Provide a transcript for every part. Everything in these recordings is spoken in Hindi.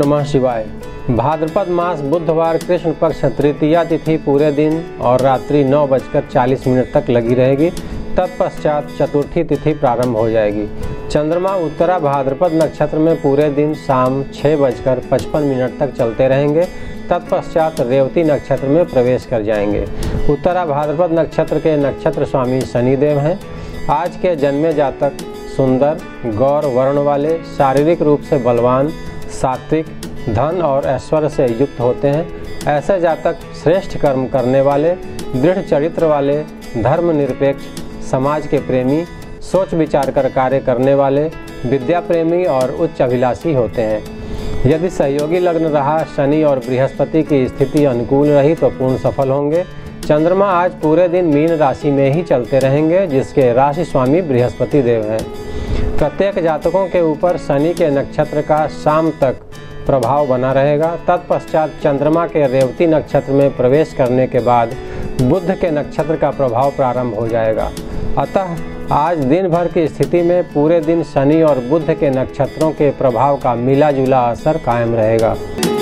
नमः शिवाय। भाद्रपद मास बुधवार कृष्ण पक्ष तृतीया तिथि पूरे दिन और रात्रि 9:40 तक लगी रहेगी। तत्पश्चात चतुर्थी तिथि प्रारंभ हो जाएगी। चंद्रमा उत्तरा भाद्रपद नक्षत्र में पूरे दिन शाम 6:55 तक चलते रहेंगे। तत्पश्चात रेवती नक्षत्र में प्रवेश कर जाएंगे। उत्तरा भाद्रपद नक्षत्र के नक्षत्र स्वामी शनिदेव हैं। आज के जन्मे जातक सुंदर गौर वर्ण वाले, शारीरिक रूप से बलवान, सात्विक, धन और ऐश्वर्य से युक्त होते हैं। ऐसे जातक श्रेष्ठ कर्म करने वाले, दृढ़ चरित्र वाले, धर्मनिरपेक्ष, समाज के प्रेमी, सोच विचार कर कार्य करने वाले, विद्या प्रेमी और उच्च अभिलाषी होते हैं। यदि सहयोगी लग्न रहा, शनि और बृहस्पति की स्थिति अनुकूल रही तो पूर्ण सफल होंगे। चंद्रमा आज पूरे दिन मीन राशि में ही चलते रहेंगे, जिसके राशि स्वामी बृहस्पति देव हैं। प्रत्येक जातकों के ऊपर शनि के नक्षत्र का शाम तक प्रभाव बना रहेगा। तत्पश्चात चंद्रमा के रेवती नक्षत्र में प्रवेश करने के बाद बुध के नक्षत्र का प्रभाव प्रारंभ हो जाएगा। अतः आज दिन भर की स्थिति में पूरे दिन शनि और बुध के नक्षत्रों के प्रभाव का मिला जुला असर कायम रहेगा।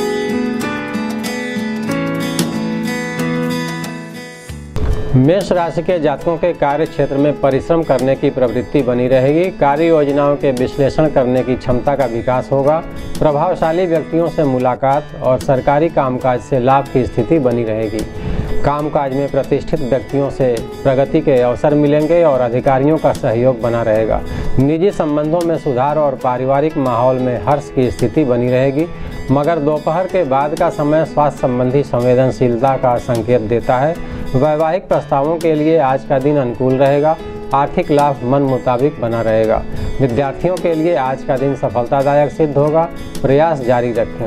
मेष राशि के जातकों के कार्य क्षेत्र में परिश्रम करने की प्रवृत्ति बनी रहेगी। कार्य योजनाओं के विश्लेषण करने की क्षमता का विकास होगा। प्रभावशाली व्यक्तियों से मुलाकात और सरकारी कामकाज से लाभ की स्थिति बनी रहेगी। कामकाज में प्रतिष्ठित व्यक्तियों से प्रगति के अवसर मिलेंगे और अधिकारियों का सहयोग बना रहेगा। निजी संबंधों में सुधार और पारिवारिक माहौल में हर्ष की स्थिति बनी रहेगी। मगर दोपहर के बाद का समय स्वास्थ्य संबंधी संवेदनशीलता का संकेत देता है। वैवाहिक प्रस्तावों के लिए आज का दिन अनुकूल रहेगा। आर्थिक लाभ मन मुताबिक बना रहेगा। विद्यार्थियों के लिए आज का दिन सफलतादायक सिद्ध होगा। प्रयास जारी रखें।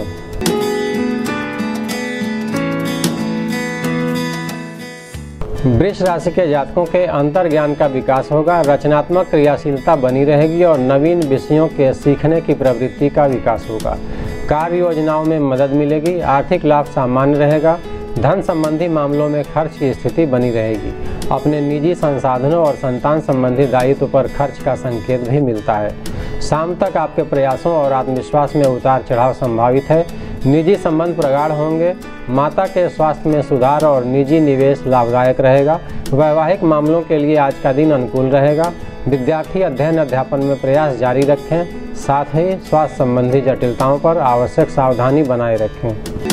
वृष राशि के जातकों के अंतर्ज्ञान का विकास होगा। रचनात्मक क्रियाशीलता बनी रहेगी और नवीन विषयों के सीखने की प्रवृत्ति का विकास होगा। कार्य योजनाओं में मदद मिलेगी। आर्थिक लाभ सामान्य रहेगा। धन संबंधी मामलों में खर्च की स्थिति बनी रहेगी। अपने निजी संसाधनों और संतान संबंधी दायित्व पर खर्च का संकेत भी मिलता है। शाम तक आपके प्रयासों और आत्मविश्वास में उतार चढ़ाव संभावित है। निजी संबंध प्रगाढ़ होंगे। माता के स्वास्थ्य में सुधार और निजी निवेश लाभदायक रहेगा। वैवाहिक मामलों के लिए आज का दिन अनुकूल रहेगा। विद्यार्थी अध्ययन अध्यापन में प्रयास जारी रखें। साथ ही स्वास्थ्य संबंधी जटिलताओं पर आवश्यक सावधानी बनाए रखें।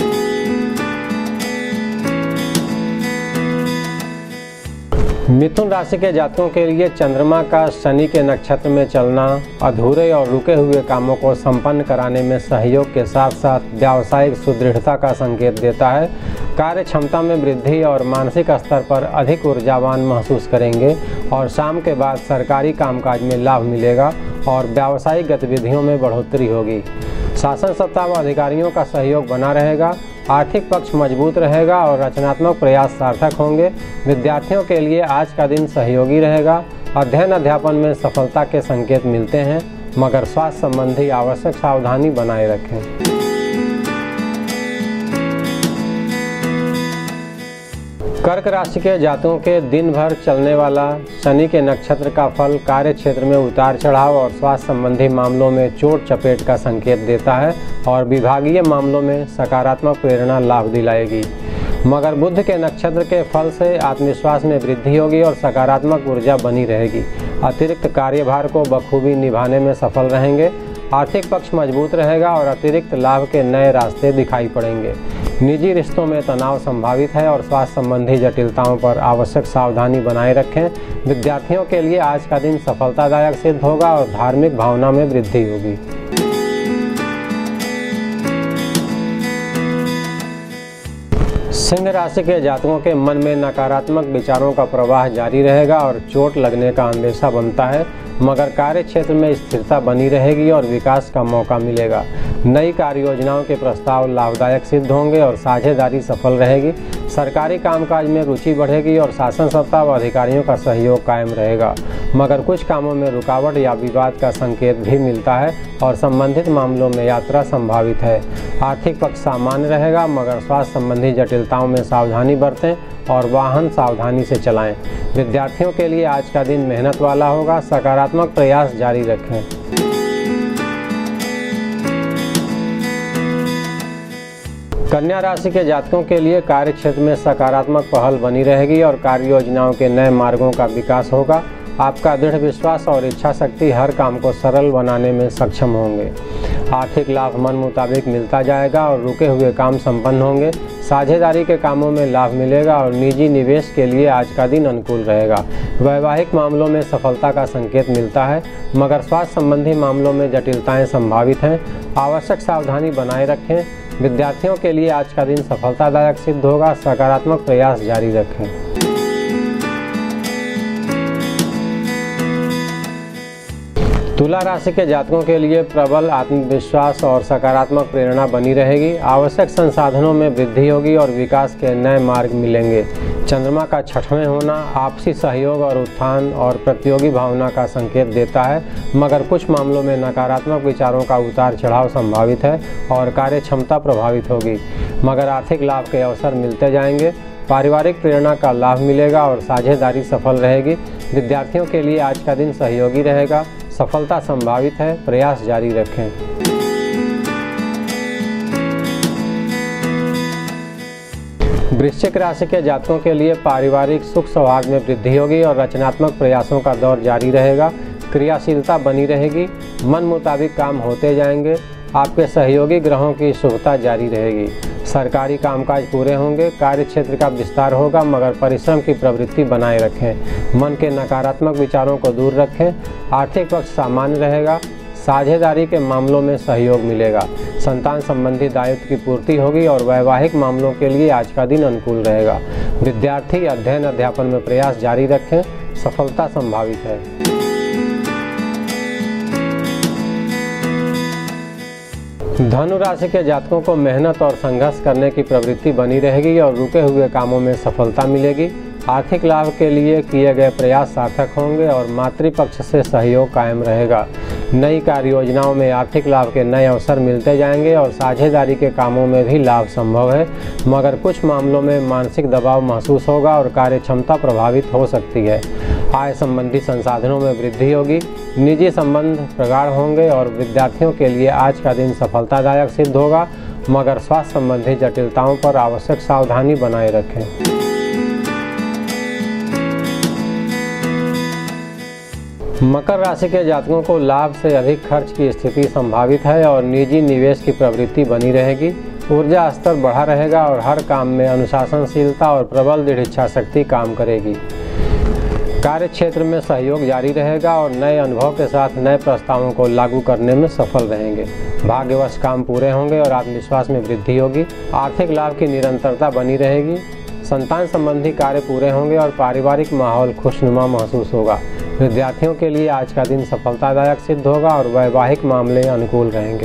मिथुन राशि के जातकों के लिए चंद्रमा का शनि के नक्षत्र में चलना अधूरे और रुके हुए कामों को संपन्न कराने में सहयोग के साथ साथ व्यावसायिक सुदृढ़ता का संकेत देता है। कार्य क्षमता में वृद्धि और मानसिक स्तर पर अधिक ऊर्जावान महसूस करेंगे और शाम के बाद सरकारी कामकाज में लाभ मिलेगा और व्यावसायिक गतिविधियों में बढ़ोतरी होगी। शासन सत्ता व अधिकारियों का सहयोग बना रहेगा। आर्थिक पक्ष मजबूत रहेगा और रचनात्मक प्रयास सार्थक होंगे। विद्यार्थियों के लिए आज का दिन सहयोगी रहेगा। अध्ययन अध्यापन में सफलता के संकेत मिलते हैं, मगर स्वास्थ्य संबंधी आवश्यक सावधानी बनाए रखें। कर्क राशि के जातकों के दिन भर चलने वाला शनि के नक्षत्र का फल कार्य क्षेत्र में उतार चढ़ाव और स्वास्थ्य संबंधी मामलों में चोट चपेट का संकेत देता है और विभागीय मामलों में सकारात्मक प्रेरणा लाभ दिलाएगी। मगर बुध के नक्षत्र के फल से आत्मविश्वास में वृद्धि होगी और सकारात्मक ऊर्जा बनी रहेगी। अतिरिक्त कार्यभार को बखूबी निभाने में सफल रहेंगे। आर्थिक पक्ष मजबूत रहेगा और अतिरिक्त लाभ के नए रास्ते दिखाई पड़ेंगे। निजी रिश्तों में तनाव संभावित है और स्वास्थ्य संबंधी जटिलताओं पर आवश्यक सावधानी बनाए रखें। विद्यार्थियों के लिए आज का दिन सफलतादायक सिद्ध होगा और धार्मिक भावना में वृद्धि होगी। सिंह राशि के जातकों के मन में नकारात्मक विचारों का प्रवाह जारी रहेगा और चोट लगने का अंदेशा बनता है। मगर कार्य क्षेत्र में स्थिरता बनी रहेगी और विकास का मौका मिलेगा। नई कार्य योजनाओं के प्रस्ताव लाभदायक सिद्ध होंगे और साझेदारी सफल रहेगी। सरकारी कामकाज में रुचि बढ़ेगी और शासन सत्ता व अधिकारियों का सहयोग कायम रहेगा। मगर कुछ कामों में रुकावट या विवाद का संकेत भी मिलता है और संबंधित मामलों में यात्रा संभावित है। आर्थिक पक्ष सामान्य रहेगा, मगर स्वास्थ्य संबंधी जटिलताओं में सावधानी बरतें और वाहन सावधानी से चलाएं। विद्यार्थियों के लिए आज का दिन मेहनत वाला होगा। सकारात्मक प्रयास जारी रखें। कन्या राशि के जातकों के लिए कार्य क्षेत्र में सकारात्मक पहल बनी रहेगी और कार्य योजनाओं के नए मार्गों का विकास होगा। आपका दृढ़ विश्वास और इच्छा शक्ति हर काम को सरल बनाने में सक्षम होंगे। आर्थिक लाभ मन मुताबिक मिलता जाएगा और रुके हुए काम संपन्न होंगे। साझेदारी के कामों में लाभ मिलेगा और निजी निवेश के लिए आज का दिन अनुकूल रहेगा। वैवाहिक मामलों में सफलता का संकेत मिलता है, मगर स्वास्थ्य संबंधी मामलों में जटिलताएं संभावित हैं। आवश्यक सावधानी बनाए रखें। विद्यार्थियों के लिए आज का दिन सफलतादायक सिद्ध होगा। सकारात्मक प्रयास जारी रखें। तुला राशि के जातकों के लिए प्रबल आत्मविश्वास और सकारात्मक प्रेरणा बनी रहेगी। आवश्यक संसाधनों में वृद्धि होगी और विकास के नए मार्ग मिलेंगे। चंद्रमा का छठवें होना आपसी सहयोग और उत्थान और प्रतियोगी भावना का संकेत देता है, मगर कुछ मामलों में नकारात्मक विचारों का उतार चढ़ाव संभावित है और कार्य क्षमता प्रभावित होगी, मगर आर्थिक लाभ के अवसर मिलते जाएंगे। पारिवारिक प्रेरणा का लाभ मिलेगा और साझेदारी सफल रहेगी। विद्यार्थियों के लिए आज का दिन सहयोगी रहेगा। सफलता संभावित है। प्रयास जारी रखें। वृश्चिक राशि के जातकों के लिए पारिवारिक सुख सौहार्द में वृद्धि होगी और रचनात्मक प्रयासों का दौर जारी रहेगा। क्रियाशीलता बनी रहेगी। मन मुताबिक काम होते जाएंगे। आपके सहयोगी ग्रहों की शुभता जारी रहेगी। सरकारी कामकाज पूरे होंगे। कार्य क्षेत्र का विस्तार होगा, मगर परिश्रम की प्रवृत्ति बनाए रखें। मन के नकारात्मक विचारों को दूर रखें। आर्थिक पक्ष सामान्य रहेगा। साझेदारी के मामलों में सहयोग मिलेगा। संतान संबंधी दायित्व की पूर्ति होगी और वैवाहिक मामलों के लिए आज का दिन अनुकूल रहेगा। विद्यार्थी अध्ययन अध्यापन में प्रयास जारी रखें। सफलता संभावित है। धनु राशि के जातकों को मेहनत और संघर्ष करने की प्रवृत्ति बनी रहेगी और रुके हुए कामों में सफलता मिलेगी। आर्थिक लाभ के लिए किए गए प्रयास सार्थक होंगे और मातृपक्ष से सहयोग कायम रहेगा। नई कार्य योजनाओं में आर्थिक लाभ के नए अवसर मिलते जाएंगे और साझेदारी के कामों में भी लाभ संभव है, मगर कुछ मामलों में मानसिक दबाव महसूस होगा और कार्य क्षमता प्रभावित हो सकती है। आय संबंधी संसाधनों में वृद्धि होगी। निजी संबंध प्रगाढ़ होंगे और विद्यार्थियों के लिए आज का दिन सफलतादायक सिद्ध होगा, मगर स्वास्थ्य संबंधी जटिलताओं पर आवश्यक सावधानी बनाए रखें। मकर राशि के जातकों को लाभ से अधिक खर्च की स्थिति संभावित है और निजी निवेश की प्रवृत्ति बनी रहेगी। ऊर्जा स्तर बढ़ा रहेगा और हर काम में अनुशासनशीलता और प्रबल दृढ़ इच्छा शक्ति काम करेगी। कार्य क्षेत्र में सहयोग जारी रहेगा और नए अनुभव के साथ नए प्रस्तावों को लागू करने में सफल रहेंगे। भाग्यवश काम पूरे होंगे और आत्मविश्वास में वृद्धि होगी। आर्थिक लाभ की निरंतरता बनी रहेगी। संतान संबंधी कार्य पूरे होंगे और पारिवारिक माहौल खुशनुमा महसूस होगा। विद्यार्थियों के लिए आज का दिन सफलतादायक सिद्ध होगा और वैवाहिक मामले अनुकूल रहेंगे।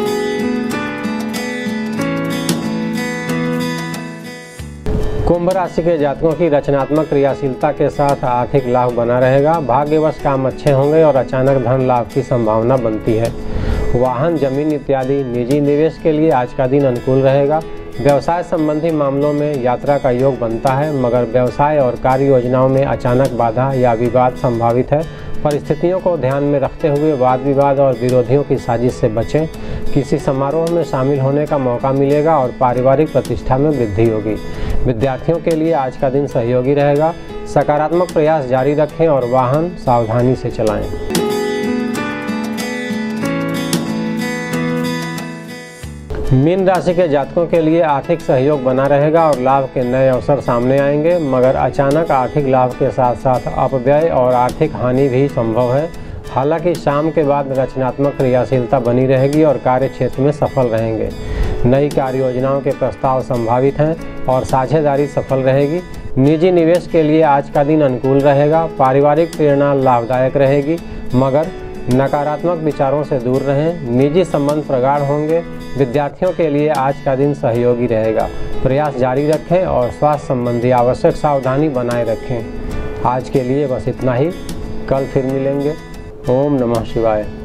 कुंभ राशि के जातकों की रचनात्मक क्रियाशीलता के साथ आर्थिक लाभ बना रहेगा। भाग्यवश काम अच्छे होंगे और अचानक धन लाभ की संभावना बनती है। वाहन, जमीन इत्यादि निजी निवेश के लिए आज का दिन अनुकूल रहेगा। व्यवसाय संबंधी मामलों में यात्रा का योग बनता है, मगर व्यवसाय और कार्य योजनाओं में अचानक बाधा या विवाद संभावित है। परिस्थितियों को ध्यान में रखते हुए वाद विवाद और विरोधियों की साजिश से बचें। किसी समारोह में शामिल होने का मौका मिलेगा और पारिवारिक प्रतिष्ठा में वृद्धि होगी। विद्यार्थियों के लिए आज का दिन सहयोगी रहेगा। सकारात्मक प्रयास जारी रखें और वाहन सावधानी से चलाएं। मीन राशि के जातकों के लिए आर्थिक सहयोग बना रहेगा और लाभ के नए अवसर सामने आएंगे, मगर अचानक आर्थिक लाभ के साथ साथ अपव्यय और आर्थिक हानि भी संभव है। हालांकि शाम के बाद रचनात्मक क्रियाशीलता बनी रहेगी और कार्य क्षेत्र में सफल रहेंगे। नई कार्य योजनाओं के प्रस्ताव संभावित हैं और साझेदारी सफल रहेगी। निजी निवेश के लिए आज का दिन अनुकूल रहेगा। पारिवारिक प्रेरणा लाभदायक रहेगी, मगर नकारात्मक विचारों से दूर रहें। निजी संबंध प्रगाढ़ होंगे। विद्यार्थियों के लिए आज का दिन सहयोगी रहेगा। प्रयास जारी रखें और स्वास्थ्य संबंधी आवश्यक सावधानी बनाए रखें। आज के लिए बस इतना ही। कल फिर मिलेंगे। ओम नमः शिवाय।